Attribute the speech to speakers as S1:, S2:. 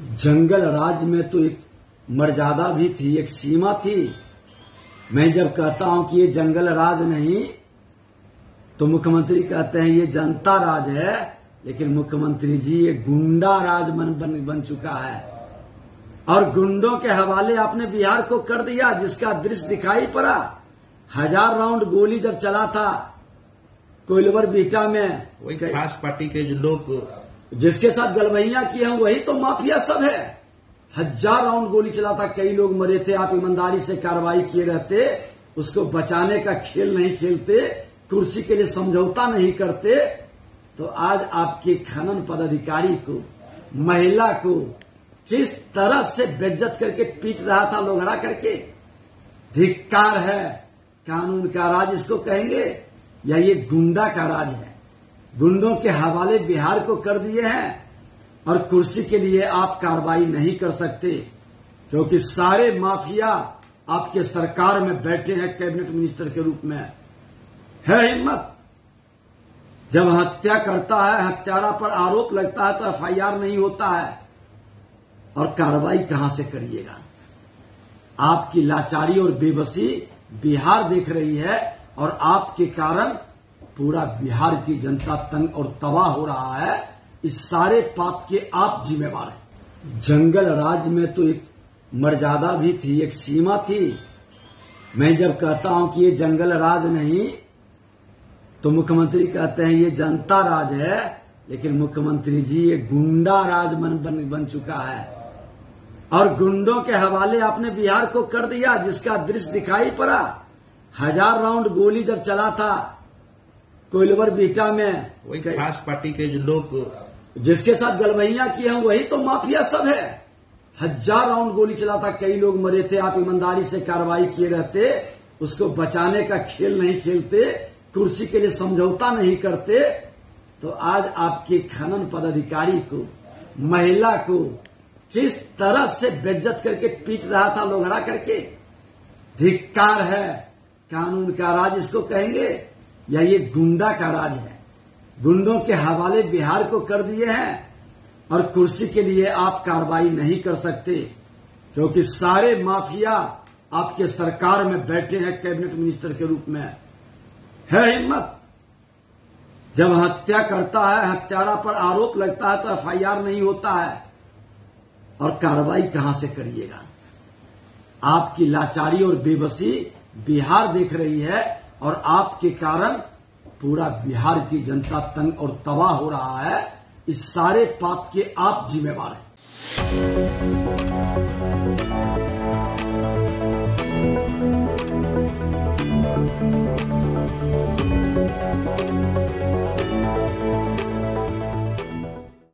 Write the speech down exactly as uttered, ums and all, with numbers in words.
S1: जंगल राज में तो एक मर्यादा भी थी, एक सीमा थी। मैं जब कहता हूं कि ये जंगल राज नहीं, तो मुख्यमंत्री कहते हैं ये जनता राज है, लेकिन मुख्यमंत्री जी ये गुंडा राज बन, बन, बन चुका है। और गुंडों के हवाले आपने बिहार को कर दिया, जिसका दृश्य दिखाई पड़ा। हजार राउंड गोली जब चला था कोइलवर बीटा में,
S2: वही खास पार्टी के जो लोग
S1: जिसके साथ गलबैया किए हैं वही तो माफिया सब है। हजार राउंड गोली चला था, कई लोग मरे थे। आप ईमानदारी से कार्रवाई किए रहते, उसको बचाने का खेल नहीं खेलते, कुर्सी के लिए समझौता नहीं करते, तो आज आपके खनन पदाधिकारी को, महिला को किस तरह से बेइज्जत करके पीट रहा था लोहरा करके। धिक्कार है। कानून का राज इसको कहेंगे या ये गुंडा का राज है? गुंडों के हवाले बिहार को कर दिए हैं और कुर्सी के लिए आप कार्रवाई नहीं कर सकते, क्योंकि सारे माफिया आपके सरकार में बैठे हैं कैबिनेट मिनिस्टर के रूप में। है हिम्मत? जब हत्या करता है, हत्यारा पर आरोप लगता है, तो एफ आई आर नहीं होता है, और कार्रवाई कहां से करिएगा? आपकी लाचारी और बेबसी बिहार देख रही है, और आपके कारण पूरा बिहार की जनता तंग और तबाह हो रहा है। इस सारे पाप के आप जिम्मेवार हैं। जंगल राज में तो एक मर्यादा भी थी, एक सीमा थी। मैं जब कहता हूं कि ये जंगल राज नहीं, तो मुख्यमंत्री कहते हैं ये जनता राज है, लेकिन मुख्यमंत्री जी ये गुंडा राज बन, बन, बन चुका है। और गुंडों के हवाले आपने बिहार को कर दिया, जिसका दृश्य दिखाई पड़ा। हजार राउंड गोली जब चला था कोइलवर बीटा में,
S2: वही खास पार्टी के जो लोग
S1: जिसके साथ गलबैया किए हैं वही तो माफिया सब है। हजार राउंड गोली चला था, कई लोग मरे थे। आप ईमानदारी से कार्रवाई किए रहते, उसको बचाने का खेल नहीं खेलते, कुर्सी के लिए समझौता नहीं करते, तो आज आपके खनन पदाधिकारी को, महिला को किस तरह से बेइज्जत करके पीट रहा था लोहरा करके। धिक्कार है। कानून का राज इसको कहेंगे या ये गुंडा का राज है? गुंडों के हवाले बिहार को कर दिए हैं और कुर्सी के लिए आप कार्रवाई नहीं कर सकते, क्योंकि सारे माफिया आपके सरकार में बैठे हैं कैबिनेट मिनिस्टर के रूप में। है हिम्मत? जब हत्या करता है, हत्यारा पर आरोप लगता है, तो एफ आई आर नहीं होता है, और कार्रवाई कहां से करिएगा? आपकी लाचारी और बेबसी बिहार देख रही है, और आपके कारण पूरा बिहार की जनता तंग और तबाह हो रहा है। इस सारे पाप के आप जिम्मेवार हैं।